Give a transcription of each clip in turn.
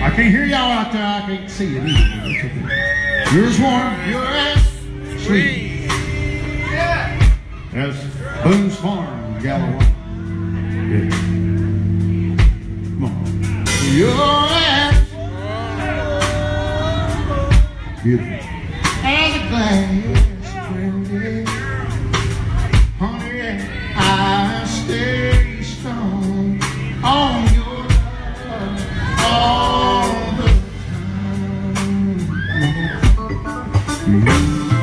I can't hear y'all out there. I can't see you either. Okay. Yours warm, your ass sweet. That's Boone's Farm, Galloway. Yeah. Come on. Your ass beautiful as a glass brandy. Honey, I stay strong on your love all the time.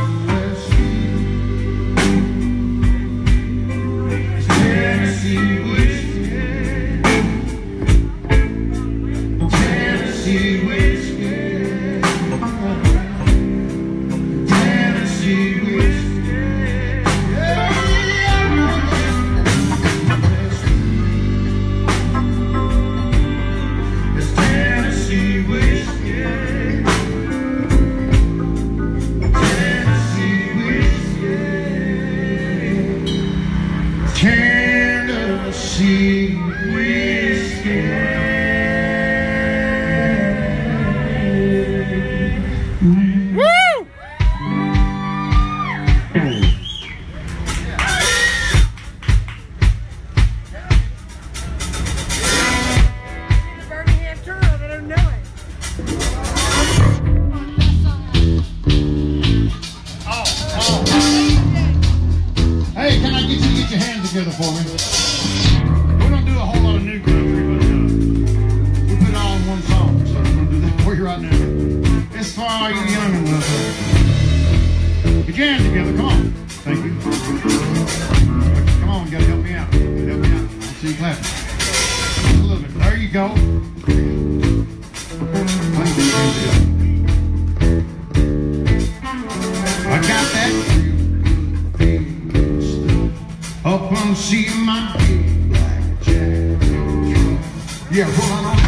Tennessee whiskey, Tennessee whiskey, Tennessee whiskey. It's Tennessee whiskey, Tennessee whiskey, Tennessee whiskey. Hey, can I get you to get your hands together for me? We don't do a whole lot of new country, but we put it all in one song, so I'm gonna do that for you right now. It's for all you young and get your hands together, come on. Thank you. Come on, you gotta help me out. Help me out. I see you clapping. Just a little bit. There you go. I got that up on see my big black jack. Yeah, hold on.